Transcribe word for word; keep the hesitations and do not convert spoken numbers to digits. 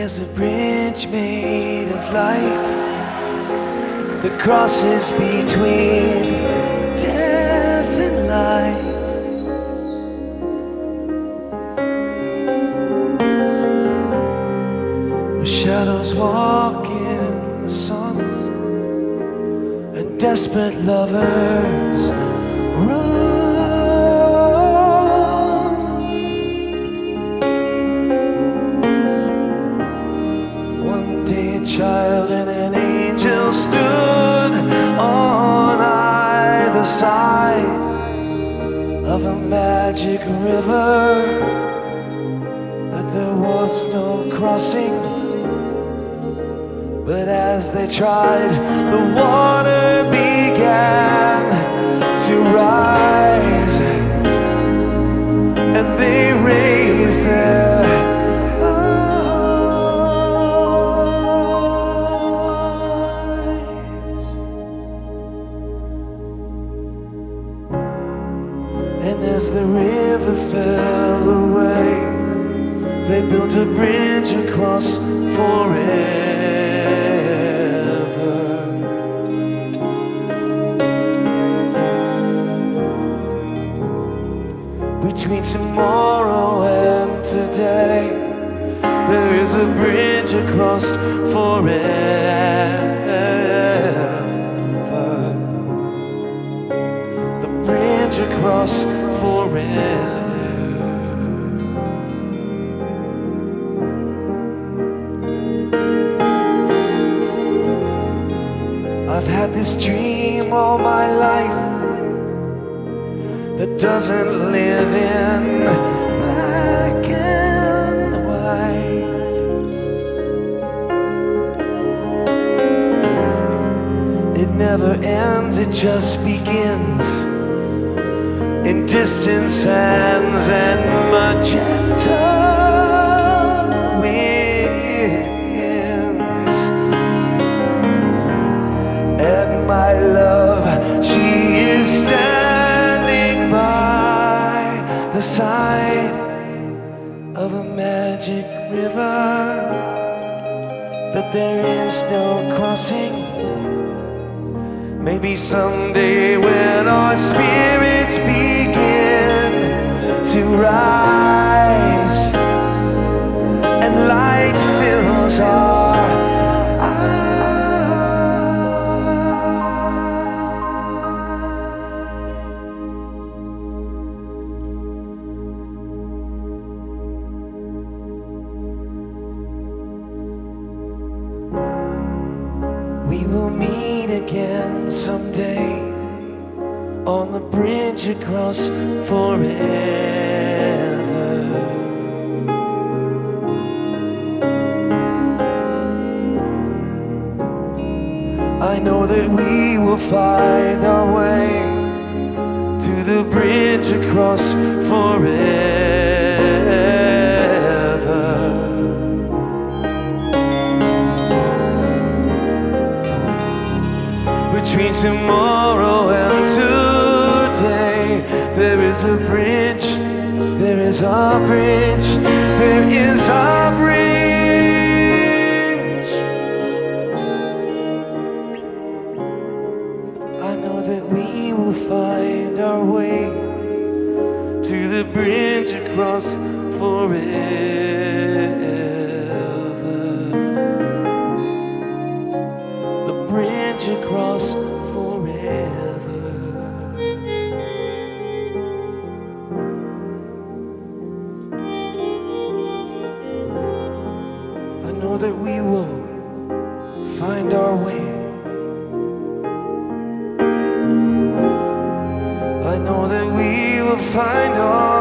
There's a bridge made of light that crosses between death and life. Where shadows walk in the sun and desperate lovers run. Child and an angel stood on either side of a magic river, that there was no crossing. But as they tried, the water began to rise, and they raised their And as the river fell away, they built a bridge across forever. Between tomorrow and today, there is a bridge across forever. The bridge across forever. I've had this dream all my life that doesn't live in black and white. It never ends, it just begins in distant sands and magenta winds. And my love, she is standing by the side of a magic river, that there is no crossing. Maybe someday when our spirits begin to rise and light fills our we will meet again someday on the bridge across forever. I know that we will find our way to the bridge across forever. Between tomorrow and today, there is a bridge, there is a bridge, there is a bridge. I know that we will find our way to the bridge across forever. The bridge across forever. I know that we will find our way. I know that we will find our